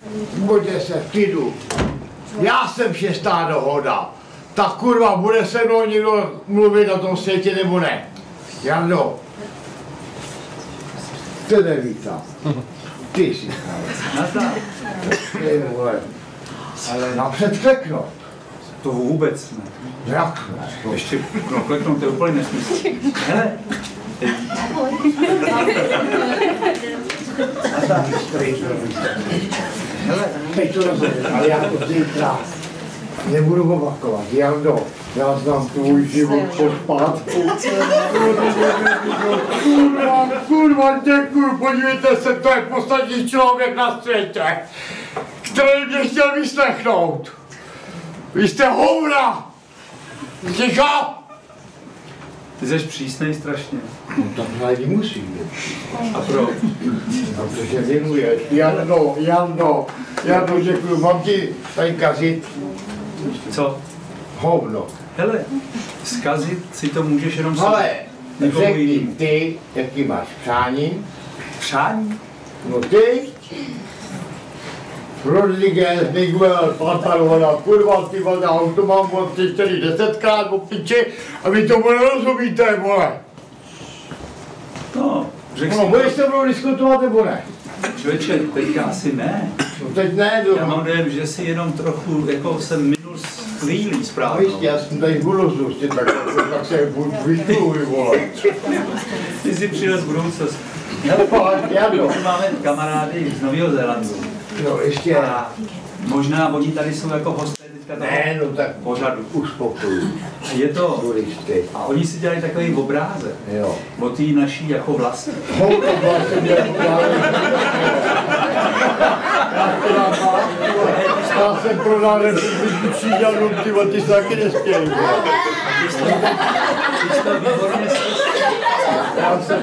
Buďte se v klidu. Já jsem šestá dohoda. Tak kurva, bude se mnou někdo mluvit na tom světě nebo ne? Jando. Ty nevíta. Ty jsi ty vole. Ale napřed kleknout. To vůbec ne. Jak ne? To ještě kleknout, to je úplně nesmysl. Hele. Hele, teď to rozumím, ale já to zítra nebudu opakovat. Jando, já znám tvůj život pospátku. Kurva, děkuju, podívejte se, to je poslední člověk na světě, který mě chtěl vyslechnout. Vy jste hovna! Ticho! Ty jsi přísnej strašně. No tak lidi musí být. A proč? Protože věnuješ. Jando, děkuju, mám ti tady kazit. Co? Hovno. Hele, zkazit si to můžeš jenom Ale někomu řekni jinému. ty, jaký máš přání. Přání? No ty, Rodriguez, Miguel, Patarona, kurva, ty vole, já už to mám přečtený 10krát o piči a vy tomu nerozumíte, vole. No, řekl No, budeš se mnou diskutovat nebo ne? Člověče, teďka asi ne. No teď ne, Já mám dojem, že si jenom trochu, jako jsem minul s chvílí No správnou. jistě, já jsem tady v budoucnosti, tak se vytluji, vole. Ty jsi přijel z budoucnosti. Jando. My máme kamarády z Nového Zélandu. No ještě. A možná oni tady jsou jako hosté teďka toho Ne, no tak pořadu. uspokojí. Je to. Turisty. A oni si dělají takový obrázek. Jo. O té naší jako vlasti. Hovno vlastně já jsem prodal republiku Číňanům, ty se taky nespějí. Já jsem...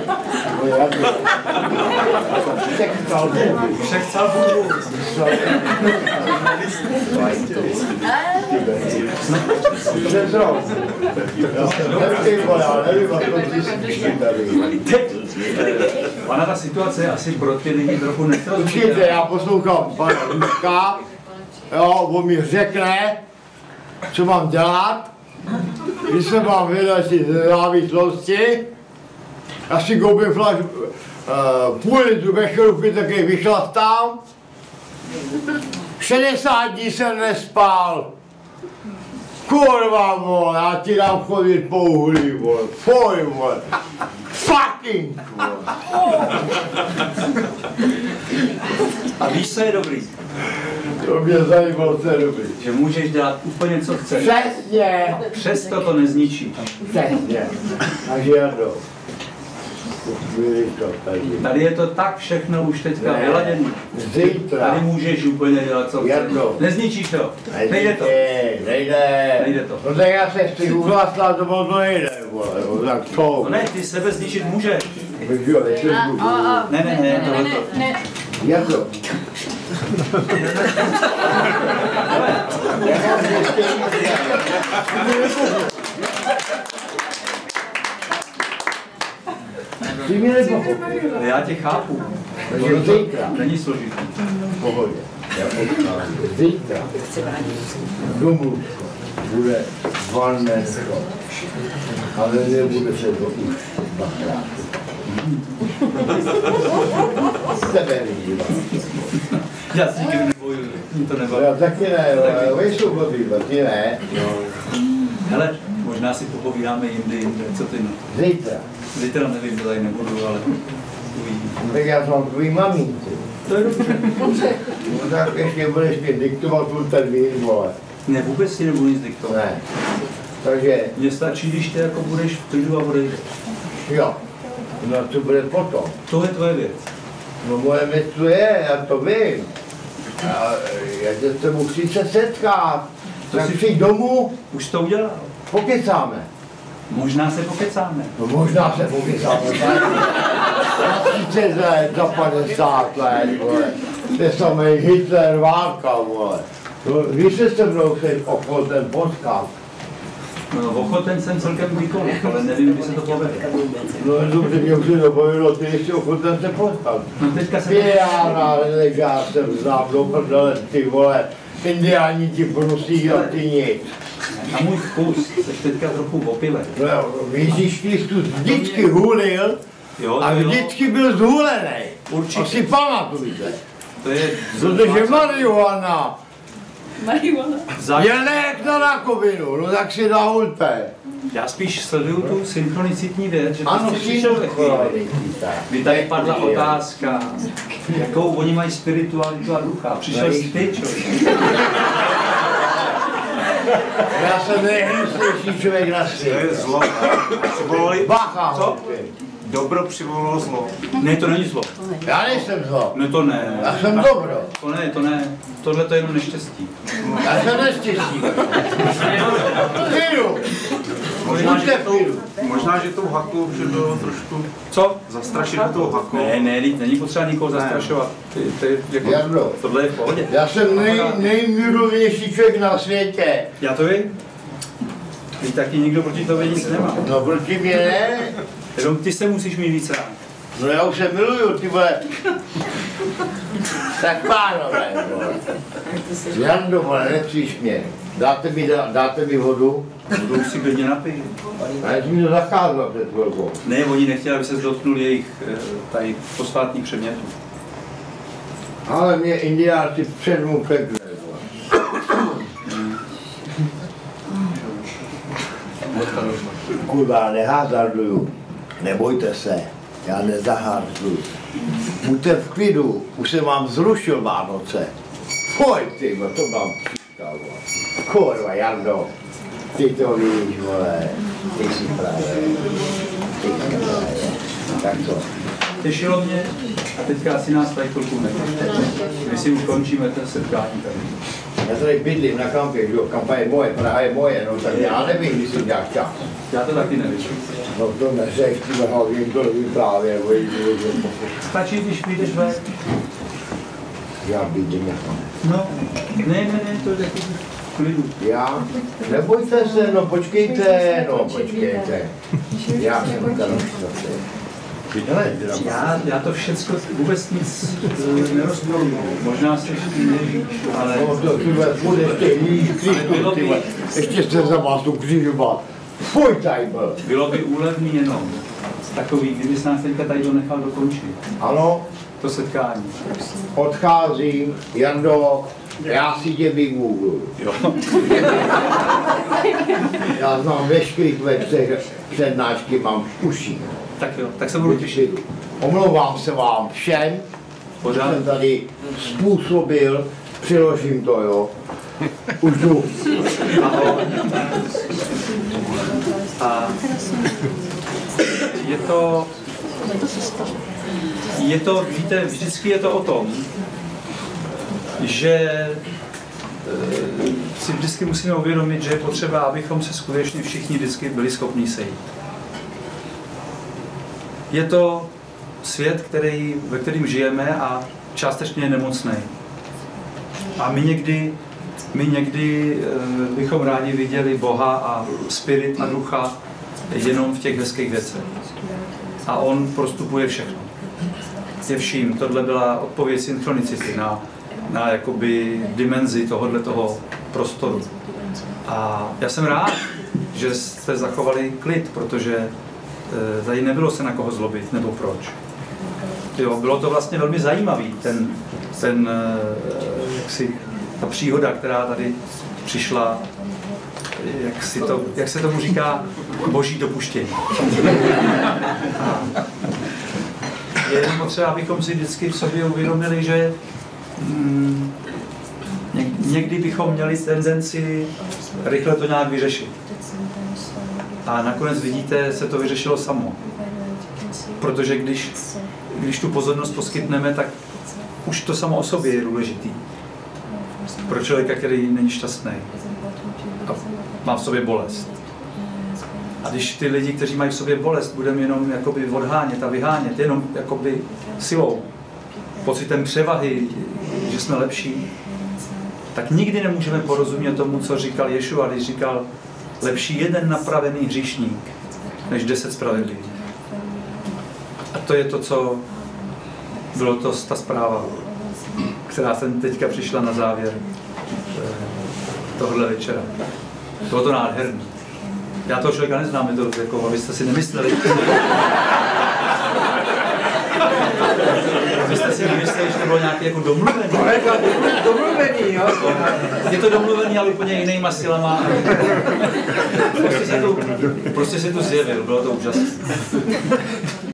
Přechcal budu. Ona ta situace je asi pro ty lidi trochu Určitě, já poslouchám pana Ruska, jo, on mi řekne, co mám dělat, když se mám vydat si závislosti, já si koupím půl litru veškerůvky, taky vychlastám. 60 dní jsem nespal. Kurva, vole, já ti dám chodit po uhlí, vole, poj, vole. Fucking, vole. A víš, co je dobrý? To mě zajímalo, co je dobrý. Že můžeš dělat úplně, co chceš. Přesně. Přesto to nezničí. Přesně. Takže Jardo. Tady je to tak všechno už teďka vyladěný. Zítra. Tady můžeš úplně dělat, co chceš. Jardo. Nezničíš to. Nejde to. Nejde to. No tak já se chci uhlaslat, to bylo nejde, vole. Tak co? No ne, ty sebe zničit můžeš. Ne, tohleto. Jardo. Ty mě nepochopil. Já tě chápu. Takže zítra. Není složitý. V pohodě. Zítra. Domů bude Vannesko. Ale nebude se to už dvakrát. Tebe vidím. Já si nikdy nebojuju. To nebaví. Já taky ne, ale jsou blbý, ty ne. Hele, možná si popovídáme jindy. Co ty? Zítra. Zítra nevím, to tady nebudu, ale uvidím. Tak já jsem tvůj maminci. To je dobře. No tak ještě budeš mě diktovat tu termín, vole. Ne, vůbec si nebudu nic diktovat. Ne. Takže, Mně stačí, když ty jako budeš v klidu a odejdeš. jo. No co bude potom? To je tvoje věc. No moje věc to je, já to vím. Já tě s tebou chci se setkat. Tak si přijď domů, Už to udělal. pokecáme. Možná se pokecáme. No možná se pokecáme. Za 30 let, za 50 let, vole. To je samý Hitler, válka, vole. No, víš, že se mnou se okolo ten potkat. No, ochoten jsem celkem kdykoliv, ale nevím, kdy se to povede. No dobře, mě už se to povedlo, ty ještě ochoten se postat. No teďka se... Pijána, ležá jsem znám do prdele, ty vole, indiáni ti prosí a ty nic. A můj vkus, jsi teďka trochu opile. No jo, Ježíš Kristus vždycky hulil a vždycky byl zhulený. Určitě. Asi pamatujte. To je... Protože marihuana Marihuana. je lék na rakovinu, no tak si nahulte. Já spíš sleduju tu synchronicitní věc, že Ano, ty jsi přišel ve chvíli, kdy tady padla otázka, jakou oni mají spiritualitu a ducha. Přišel jsi ty, člověk. Já jsem nejhnusnější člověk na To světě. je zlo. Přivolali, Bacha, Co? dobro přivolalo zlo. Ne, to není zlo. já nejsem zlo, No to ne. já jsem dobro. To ne. Tohle to je jenom neštěstí. Já jsem neštěstí. Klidu. Možná, že tou hakou že bylo trošku Co? zastrašit tou hakou. Ne, není potřeba nikoho zastrašovat. Jardo. Tohle je v pohodě. Já jsem nejmiluvější člověk na světě. Já to vím. Ty taky nikdo proti tobě nic nemá. No proti mě ne. Jenom ty se musíš mít víc rád. No já už se miluju, ty vole. Tak pánové, vole. Jando, vole, nepříš mě. Dáte mi vodu? Vodu už si klidně napij. A já jsem mi to zakázal před chvilkou. Ne, oni nechtěli, aby se dotknul jejich tady posvátných předmětů. Ale mě indiáci předmu pekli. Kurva, neházarduju. Nebojte se, já nezaházduju. Buďte v klidu, už jsem vám zrušil Vánoce. Pojď ty, to mám příklad. Kurva, Jando, ty to víš, vole, ty jsi právě. Tak co? Těšilo mě a teďka asi nás tady chvilku nechte. My si už končíme ten setkání tady. Já tady bydlím na kampě, že jo, kampa je moje, Praha je moje, no tak já nevím, kdy jsem nějak čas. Já to taky nevím. No to neřeš, ty hlavně to vyprávět, Stačí, když přijdeš ven. já bydlím na kampě. No, ne, to je taky v klidu. Já? Nebojte se, no počkejte. Já jsem tady Já to všecko vůbec nic nerozporuju. Možná se nevíš, ale... No to ty půjde ještě Ježíš Kristus, ty ještě se za vás tu křižovat. Fuj, tady byl. Bylo by úlevný jenom takový, kdyby se nás teďka tady to nechal dokončit. Ano, To setkání. odcházím, Jando, já si tě vygoogluju. Já znám veškerý tvoje přednášky, mám v uších. Tak jo, tak se budu těšit. Omlouvám se vám všem, že jsem tady způsobil, přiložím to, jo. Už jdu. Ahoj. A je to, víte, vždycky je to o tom, že si vždycky musíme uvědomit, že je potřeba, abychom se skutečně všichni vždycky byli schopni sejít. Je to svět, ve kterým žijeme a částečně je nemocný. A my někdy bychom rádi viděli Boha a spirit a ducha jenom v těch hezkých věcech. A on prostupuje všechno. Je vším. Tohle byla odpověď synchronicity na jakoby dimenzi toho prostoru. A já jsem rád, že jste zachovali klid, protože tady nebylo se na koho zlobit, nebo proč. Jo, bylo to vlastně velmi zajímavý, ta příhoda, která tady přišla, jak se tomu říká, boží dopuštění. Je jenom potřeba, abychom si vždycky v sobě uvědomili, že někdy bychom měli tendenci rychle to nějak vyřešit. A nakonec vidíte, se to vyřešilo samo. Protože když tu pozornost poskytneme, tak už to samo o sobě je důležitý. Pro člověka, který není šťastný a má v sobě bolest. A když ty lidi, kteří mají v sobě bolest, budeme jenom jakoby odhánět a vyhánět, jenom jakoby silou, pocitem převahy, že jsme lepší, tak nikdy nemůžeme porozumět tomu, co říkal Ješua, když říkal, lepší jeden napravený hříšník, než 10 spravedlivých. A to je to, co bylo to ta zpráva, která jsem teďka přišla na závěr tohohle večera. Bylo to nádherné. Já toho člověka neznám, je to jako, abyste si nemysleli. Abyste si nemysleli, že to bylo nějaké jako domluvený. Domluvený, jo? Je to domluvený, ale úplně jinýma silama. Prostě se tu zjevil, bylo to úžasné.